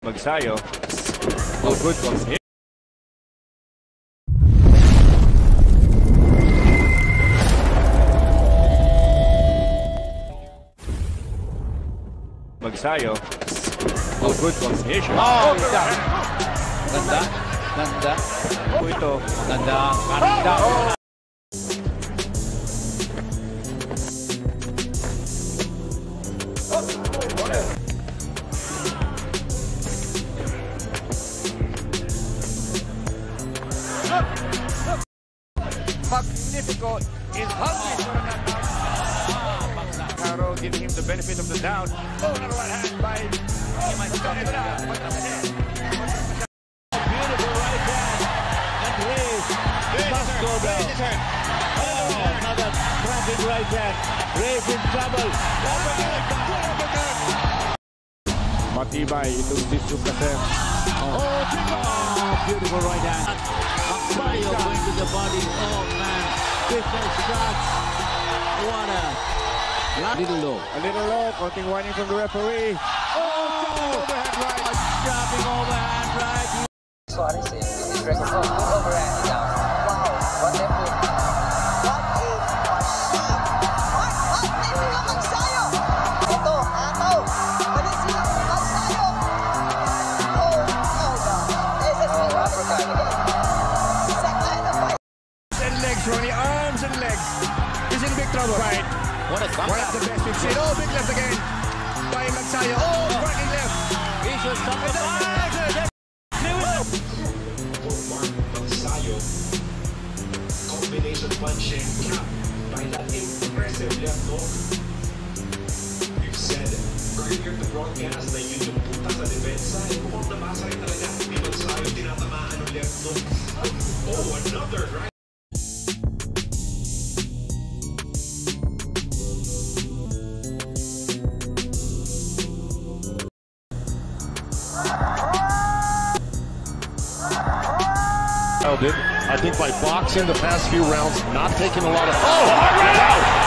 Magsayo. Oh, good from him. Magsayo. Oh, good from him. Oh, ganda. Ganda. Ito. Ganda. Ganda. Magnifico is hungry for an knockout. Caro giving him the benefit of the doubt. Oh, another one hand by Beautiful right hand. And Ray must go down. Oh, another cracking right hand. Ray's in trouble. Matibay itong Sisyo kasi. Beautiful right hand. Magsayo going to the body. Oh man, different shots. What a little low. A little low, counting warning from the referee. Overhand right. Dropping overhand right. Sorry, say this record. Oh, good overhand down. Wow, what a move. What a machine. Magnifico Magsayo. Ito, ataw. Manisip, Magsayo. Oh, God. This is the uppercut again. Second fight. And legs, Ronnie, arms and legs. He's in big trouble. Right. What a One of the best we've seen. Oh, big left again by Magsayo. Oh, cracking left. Vicious double back. Magsayo, combination punching cap by that impressive left hook. We've said earlier to broadcast na yun yung puta sa depensa. Mukhang nabasa rin talaga. Hindi Magsayo tinatamaan ng left hook. Oh, another right. I think by boxing the past few rounds, not taking a lot of... Oh, hard right out!